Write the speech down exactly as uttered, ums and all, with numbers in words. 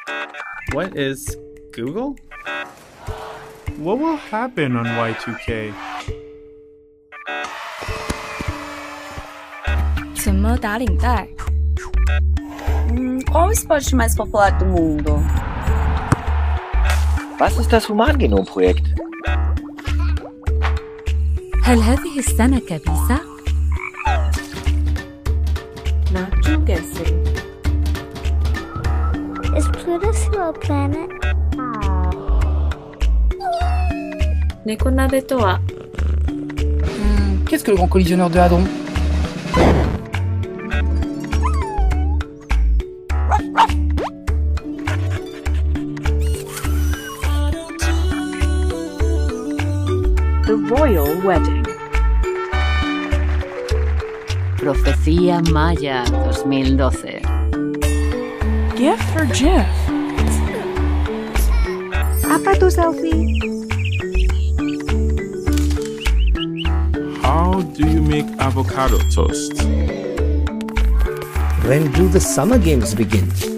What is Google? What will happen on Y two K? 怎么打领带？ Hum, qual o esporte mais popular do mundo? Was ist das Humangenomprojekt? هل هذه السنة كبيسة؟ Not you guessing. Is Pluto still a planet? Nekonabe to wa? Qu'est-ce que le grand collisionneur de hadron? The Royal Wedding. Profecía Maya dos mil doce. Gift for Jif. Apa tu selfie? How do you make avocado toast? When do the summer games begin?